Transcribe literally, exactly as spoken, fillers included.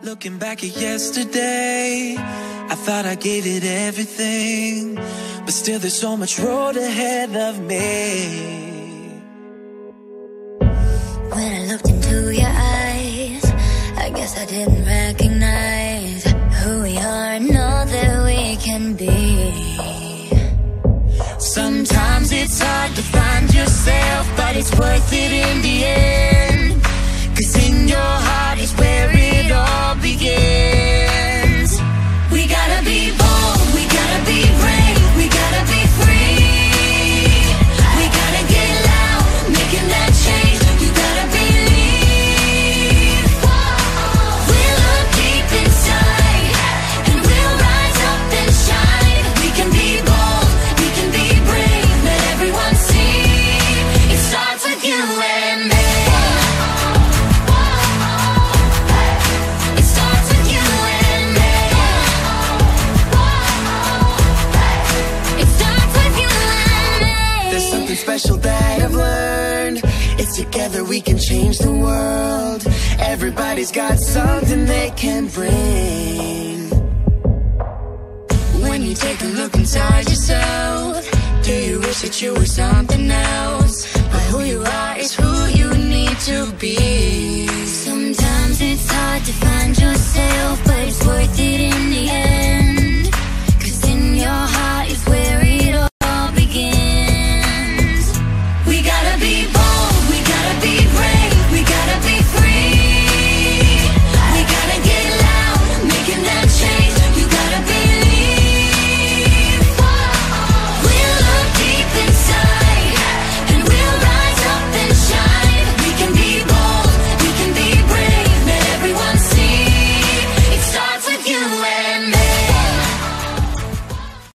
Looking back at yesterday, I thought I gave it everything, but still there's so much road ahead of me. When I looked into your eyes, I guess I didn't recognize who we are and all that we can be. Sometimes it's hard to find yourself, but it's worth it in the end. Cause in your heart is where it all begins. We gotta be bold, we gotta be brave, we gotta be free. We gotta get loud, making that change. You gotta believe. We'll look deep inside, and we'll rise up and shine. We can be bold, we can be brave, let everyone see. It starts with you and me. Special that I've learned, it's together we can change the world. Everybody's got something they can bring. When you take a look inside yourself, do you wish that you were something else? But who you are is who you need to be. Sometimes it's hard to find